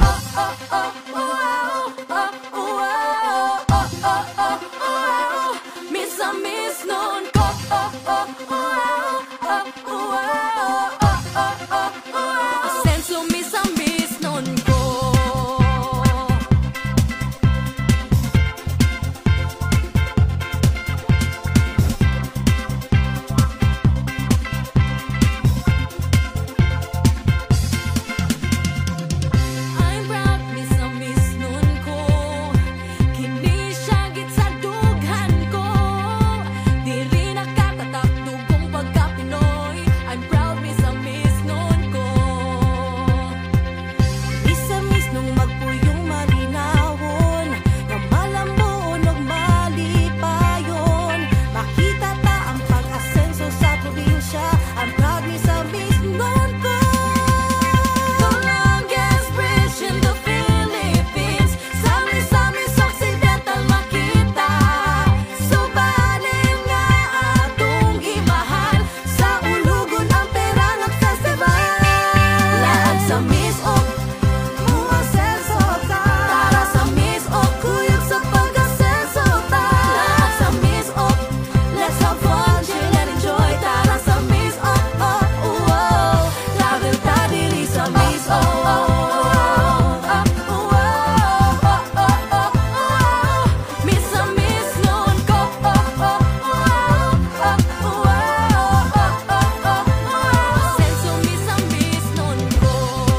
Misamisnon ko. Asenso misamisnon ko. I'm proud misamisnon ko. Kini siya git sa dughan ko. Dili nakatatak dugong pagka-Pinoy. I'm proud misamisnon ko. Misamisnong magpuyong malinawon, nga malambuon ug malipayon. Makita ta ang pag-asenso sa probinsya. I'm proud misamisnon ko. The longest bridge in the Philippines, sa Misamis Occidental makita. Subalit nga atong imahal, sa ulugon ang Perangat Festival. Laag sa Misok, umasenso ta. Tara sa Misok, kuyog sa pag-asenso ta. Laag sa Misok, let's have fun, chill and enjoy. Tara sa Misok, travel ta diri sa Misok. Misamisnon ko. Asenso misamisnon ko.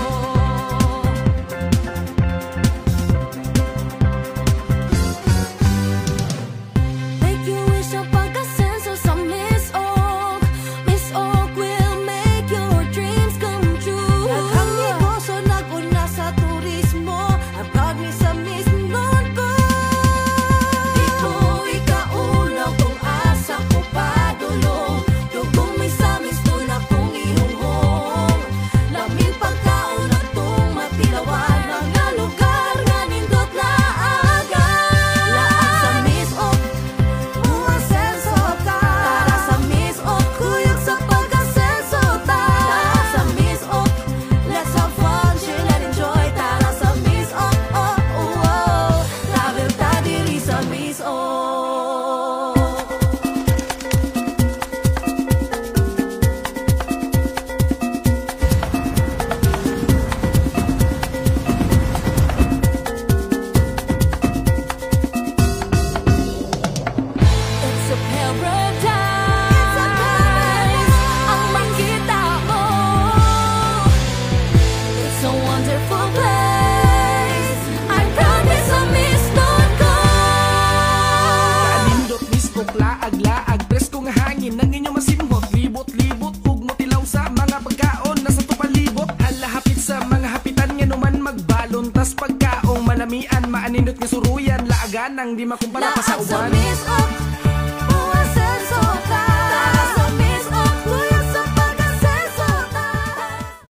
Make you wish ang pag-asenso sa Misok. Misok will make your dreams come true. Daghang negosyo nag-una sa turismo. I'm proud misamisnon ko. Di ko ikaulaw kung asa ko padulong. Dugong misamisnon akong ihunghong. Lamin pagkaon atong matilawan. Mga lugar nga nindot na aga. Laag sa Misok, umasenso ta. Tara sa Misok, kuyog sa pag-asenso ta. Laag sa Misok, let's have fun, chill and enjoy. Tara sa Misok, travel ta diri sa Misok. It's a paradise, ang makita mo. It's a wonderful place. I'm proud misamisnon ko. Kanindot misbok laag-laag, presko nga hangin ng inyong masimhot. Libot-libot ug motilaw sa mga pagkaon nasa tupalibot. Hala hapit sa mga hapitan nga numan magbalon. Tas pagkaong manamian, maanindot nga suruyan. Laagan ang di makumpara pa sa Laag sa uban. Misok,